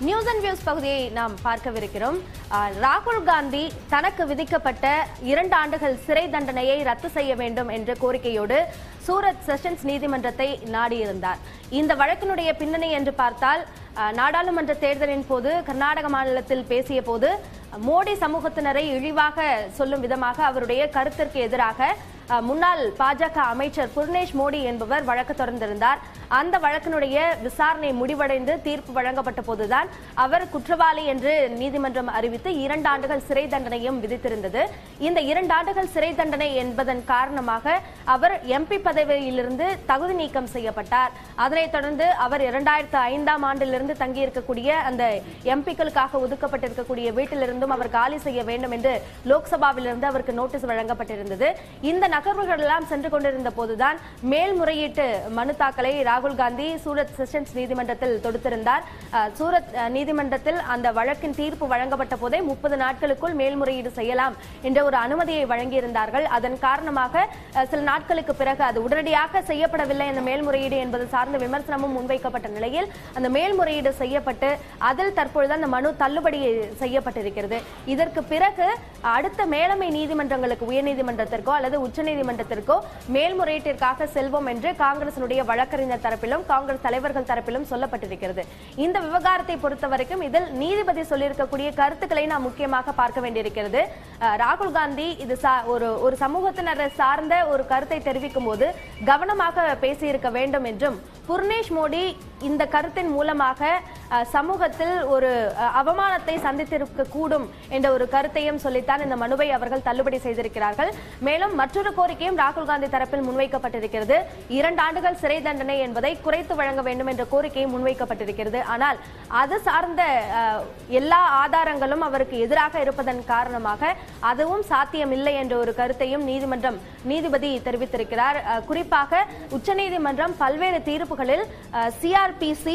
News and views பகுதியை நாம் பார்க்கவிருக்கிறோம். ராகுல் காந்தி தனக்கு விதிக்கப்பட்ட 2 ஆண்டுகள் சிறை தண்டனையை ரத்து செய்ய வேண்டும் என்ற கோரிக்கையோடு சூரத் செஷன்ஸ் நீதிமன்றத்தை நாடியிருந்தார். இந்த வழக்கினுடைய பின்னணி என்று பார்த்தால், நாடாளுமன்ற தேர்தலின் போது கர்நாடக மாநிலத்தில் பேசிய போது மோடி சமூகத்தினரை இழிவாக சொல்லும் விதமாக அவருடைய கருத்திற்கு எதிராக முன்னாள் பாஜக அமைச்சர் புர்னேஷ் மோடி என்பவர் வழக்கு தொடர்ந்திருந்தார். அந்த வழக்கினுடைய விசாரணை முடிவடைந்து தீர்ப்பு வழங்கப்பட்ட போதுதான் அவர் குற்றவாளி என்று நீதிமன்றம் அறிவித்து 2 ஆண்டுகள் சிறை தண்டனையும் விதித்திருந்தது. இந்த 2 ஆண்டுகள் சிறை தண்டனை என்பதன் காரணமாக அவர் எம்பி பதவியிலிருந்து தகுதி நீக்கம் செய்யப்பட்டார். அதனைத் தொடர்ந்து அவர் 2005ஆம் ஆண்டிலிருந்து தங்கியிருக்கக்கூடிய அந்த எம்பிக்களுக்காக ஒதுக்கப்பட்டிருக்கக்கூடிய வீட்டிலிருந்தும் அவர் காலி செய்ய வேண்டும் என்று லோக்சபாவிலிருந்து அவருக்கு நோட்டீஸ் வழங்கப்பட்டிருந்தது. இந்த நகர்வுகள் எல்லாம் சென்று கொண்டிருந்த போதுதான் மேல்முறையீட்டு மனு தாக்கலை ராகுல் காந்தி சூரத் செஷன்ஸ் நீதிமன்றத்தில் தொடுத்திருந்தார். சூரத் நீதிமன்றத்தில் அந்த வழக்கின் தீர்ப்பு வழங்கப்பட்ட போதே 30 நாட்களுக்குள் மேல்முறையீடு செய்யலாம் என்ற ஒரு அனுமதியை வழங்கியிருந்தார்கள். அதன் காரணமாக சில நாட்களுக்கு பிறகு அது உடனடியாக செய்யப்படவில்லை என்ற மேல்முறையீடு என்பது சார்ந்த விமர்சனமும் முன்வைக்கப்பட்ட நிலையில் அந்த மேல்முறையீடு செய்யப்பட்டு அதில் தற்பொழுது அந்த மனு தள்ளுபடி செய்யப்பட்டிருக்கிறது. இதற்கு பிறகு அடுத்த மேலமை நீதிமன்றங்களுக்கு உயர்நீதிமன்றத்திற்கோ அல்லது உச்சநீதிமன்றத்திற்கோ மேல்முறையீட்டிற்காக செல்வோம் என்று காங்கிரசினுடைய வழக்கறிஞர் தரப்பிலும் காங்கிரஸ் தலைவர்கள் தரப்பிலும் சொல்லப்பட்டிருக்கிறது. இந்த விவகாரத்தை பொறுத்தவரைக்கும் இதில் நீதிபதி சொல்லியிருக்கக்கூடிய கருத்துக்களை நாம் முக்கியமாக பார்க்க வேண்டியிருக்கிறது. ராகுல் காந்தி இது ஒரு சமூகத்தினரை சார்ந்த ஒரு கருத்தை தெரிவிக்கும் போது கவனமாக பேசியிருக்க வேண்டும் என்றும், புர்னேஷ் மோடி இந்த கருத்தின் மூலமாக சமூகத்தில் ஒரு அவமானத்தை சந்தித்திருக்க கூடும் என்ற ஒரு கருத்தையும் சொல்லித்தான் இந்த மனுவை அவர்கள் தள்ளுபடி செய்திருக்கிறார்கள். மேலும் மற்றொரு கோரிக்கையும் ராகுல் காந்தி தரப்பில் முன்வைக்கப்பட்டிருக்கிறது. 2 ஆண்டுகள் சிறை தண்டனை என்பதை குறைத்து வழங்க வேண்டும் என்ற கோரிக்கையும் முன்வைக்கப்பட்டிருக்கிறது. ஆனால் அது சார்ந்த எல்லா ஆதாரங்களும் அவருக்கு எதிராக இருப்பதன் காரணமாக அதுவும் சாத்தியமில்லை என்ற ஒரு கருத்தையும் நீதிபதி தெரிவித்திருக்கிறார். குறிப்பாக உச்சநீதிமன்றம் பல்வேறு தீர்ப்புகளில் சிஆர்பிசி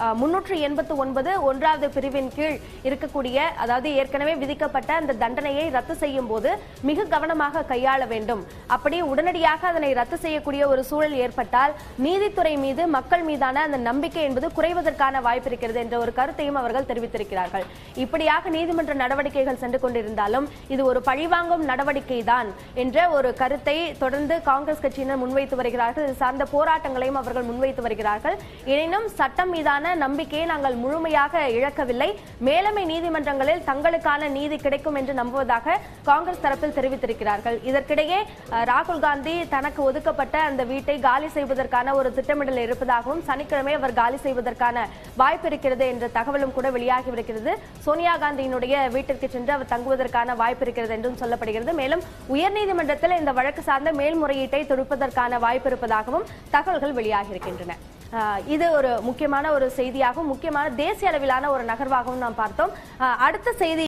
389 1வது பிரிவின் கீழ் இருக்கக்கூடிய, அதாவது ஏற்கனவே விதிக்கப்பட்ட அந்த தண்டனையை ரத்து செய்யும் போது மிக கவனமாக கையாள வேண்டும். அப்படி உடனடியாக அதனை ரத்து செய்யக்கூடிய ஒரு சூழல் ஏற்பட்டால் நீதித்துறை மீது மக்கள் மீதான அந்த நம்பிக்கை என்பது குறைவதற்கான வாய்ப்பு இருக்கிறது என்ற ஒரு கருத்தையும் அவர்கள் தெரிவித்திருக்கிறார்கள். இப்படியாக நீதிமன்ற நடவடிக்கைகள் சென்று கொண்டிருந்தாலும் இது ஒரு பழிவாங்கும் நடவடிக்கை தான் என்ற ஒரு கருத்தை தொடர்ந்து காங்கிரஸ் கட்சியினர் முன்வைத்து வருகிறார்கள். இது சார்ந்த போராட்டங்களையும் அவர்கள் முன்வைத்து வருகிறார்கள். எனினும் சட்டம் மீதான நம்பிக்கையை நாங்கள் முழுமையாக இழக்கவில்லை, மேலமை நீதிமன்றங்களில் தங்களுக்கான நீதி கிடைக்கும் என்று நம்புவதாக காங்கிரஸ் தரப்பில் தெரிவித்திருக்கிறார்கள். இதற்கிடையே ராகுல் காந்தி தனக்கு ஒதுக்கப்பட்ட அந்த வீட்டை காலி செய்வதற்கான ஒரு திட்டமிடல் இருப்பதாகவும், சனிக்கிழமை அவர் காலி செய்வதற்கான வாய்ப்பு இருக்கிறது என்ற தகவலும் கூட வெளியாகியிருக்கிறது. சோனியா காந்தியினுடைய வீட்டிற்கு சென்று அவர் தங்குவதற்கான வாய்ப்பு இருக்கிறது என்றும் சொல்லப்படுகிறது. மேலும் உயர்நீதிமன்றத்தில் இந்த வழக்கு சார்ந்த மேல்முறையீட்டை தொடுப்பதற்கான வாய்ப்பு இருப்பதாகவும் தகவல்கள் வெளியாகியிருக்கின்றன. இது ஒரு முக்கியமான ஒரு செய்தியாகவும் முக்கியமான தேசிய அளவிலான ஒரு நகர்வாகவும் நாம் பார்த்தோம். அடுத்த செய்தி